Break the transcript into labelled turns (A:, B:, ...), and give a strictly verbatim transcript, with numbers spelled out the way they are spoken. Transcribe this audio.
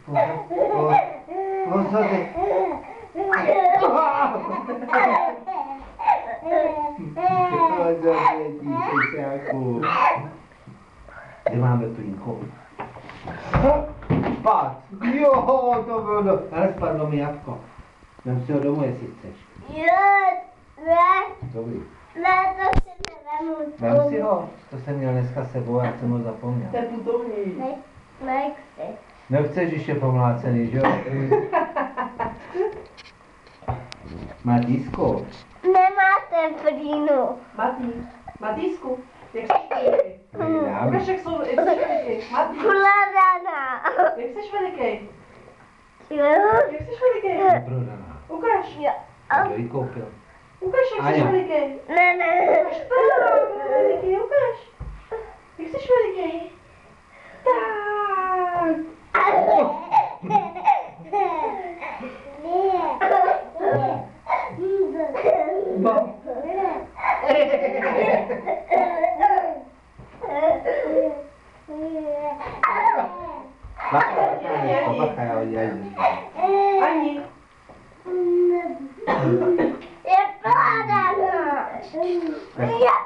A: Pozor. Pozor, dětíčku. Kde máme plínko? Pát. Jo, to bylo do... Ale spadlo mi jabko. Vem si ho domů, jestli chceš.
B: Jo, ne.
A: Dobrý.
B: Ne, to si nevemu.
A: Vem si ho. To jsem měl dneska s sebou, já jsem ho zapomněl.
C: To je putovní.
B: Ne, nechci.
A: Nechceš, když je pomlácený, že jo? Matísko.
B: Nemáte plínu.
C: Matý, Matýsku, jak jsi veliký? Ukaž, jak jsou, jak jsi veliký. Matý,
B: Kuladaná.
C: jak jsi veliký?
B: Jo.
C: Jak jsi veliký?
A: Neprodaná.
C: Ukaž,
B: Jo.
A: Kdo ji koupil?
C: ukaž, jak jsi
A: Aňo.
C: veliký.
B: Ne, ne.
C: Ukaž, tak, veliký, ukaž. Jak jsi veliký? Tak.
A: Ba. Bacha, bacha, já udělám.
C: Ani.
B: Je prodaná. Je